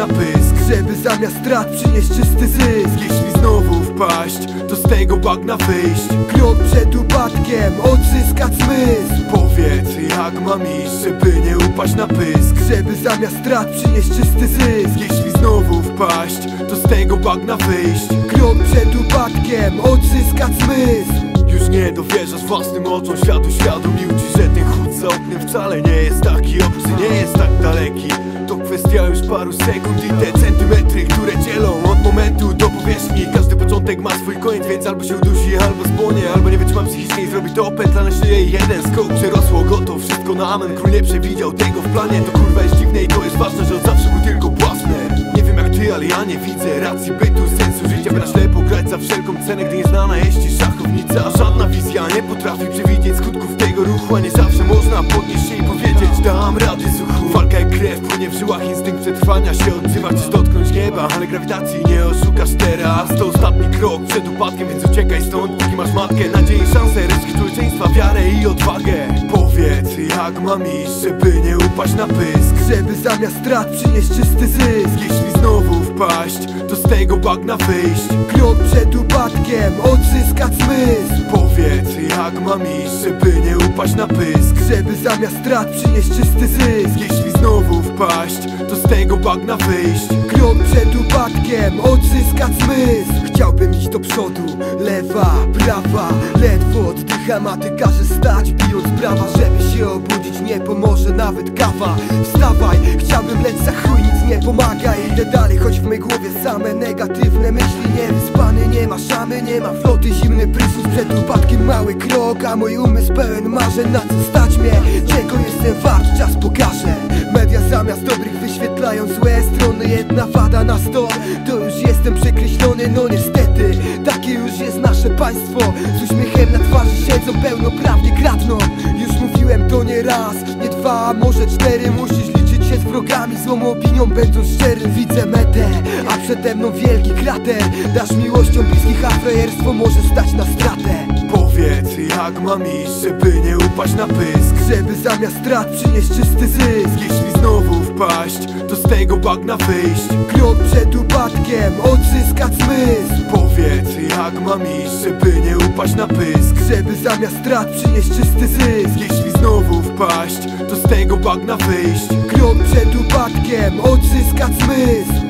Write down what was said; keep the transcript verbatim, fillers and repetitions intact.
na pysk, żeby zamiast strat przynieść czysty zysk. Jeśli znowu wpaść, to z tego bagna wyjść. Krok przed upadkiem, odzyskać zmysł. Powiedz, jak mam iść, żeby nie upaść na pysk, żeby zamiast strat przynieść czysty zysk. Jeśli znowu wpaść, to z tego bagna wyjść. Krok przed upadkiem, odzyskać zmysł. Już nie dowierzasz własnym oczom, światu świadomił ci, że ten chód za oknem wcale nie jest taki obcy, nie jest tak daleki. To kwestia już paru sekund i te centymetry, które dzielą od momentu do powierzchni. Każdy początek ma swój koniec, więc albo się udusi, albo spłonie, albo nie wytrzyma psychicznie i zrobi to pętla na szyję i jeden skok. Przerosło go to wszystko na amen, król nie przewidział tego w planie. To kurwa jest dziwne i to jest ważne, że od zawsze był tylko własny. Nie wiem jak ty, ale ja nie widzę racji bytu, sensu życia, by na ślepo grać za wszelką cenę, gdy nieznana jest ci szachownica. Żadna wizja nie potrafi przewidzieć skutków tego ruchu, a nie zawsze można podnieść się i powiedzieć: dam rady zuchu. Walka jak krew płynie w żyłach, instynkt przetrwania się odzywa, chcesz dotknąć nieba, ale grawitacji nie oszukasz teraz. To ostatni krok przed upadkiem, więc uciekaj stąd, póki masz matkę, nadzieję, szansę, resztki człowieczeństwa, wiarę i odwagę. Powiedz, jak mam iść, żeby nie upaść na pysk, żeby zamiast strat przynieść czysty zysk. Jeśli znowu wpaść, to z tego bagna wyjść. Krok przed upadkiem, odzyskać zmysł. Powiedz, jak mam iść, żeby nie upaść na pysk, żeby zamiast strat przynieść czysty zysk. Jeśli znowu wpaść, to z tego bagna wyjść. Krok przed upadkiem, odzyskać zmysł. Chciałbym iść do przodu, lewa, prawa, ledwo oddycham, a ty każesz stać, bijąc brawa. Żeby się obudzić nie pomoże nawet kawa. Wstawaj, chciałbym lec za chuj, nic nie pomaga. Idę dalej, choć w mej głowie same negatywne myśli. Niewyspany, nie ma szamy, nie ma floty, zimny prysznic przed upadkiem, mały krok, a mój umysł pełen marzeń. Na co stać mnie, czego jestem wart, czas pokaże. Media zamiast dobrych wyświetlają złe strony, jedna wada na sto, to już jestem przekreślony. No niestety, takie już jest nasze państwo. Z uśmiechem na twarzy siedzą, pełnoprawnie kradną. Już mówiłem to nie raz, nie dwa, a może cztery. Musisz liczyć się z wrogami, złą opinią będąc szczery. Widzę metę, a przede mną wielki krater. Dasz miłością bliskich, a frajerstwo może stać na stratę. Powiedz, jak mam iść, żeby nie upaść na pysk, żeby zamiast strat przynieść czysty zysk. Jeśli znowu wpaść, to z tego bagna wyjść. Krok przed upadkiem, odzyskać zmysł. Powiedz, jak mam iść, żeby nie upaść na pysk, żeby zamiast strat przynieść czysty zysk. Jeśli znowu wpaść, to z tego bagna wyjść. Krok przed upadkiem, odzyskać zmysł.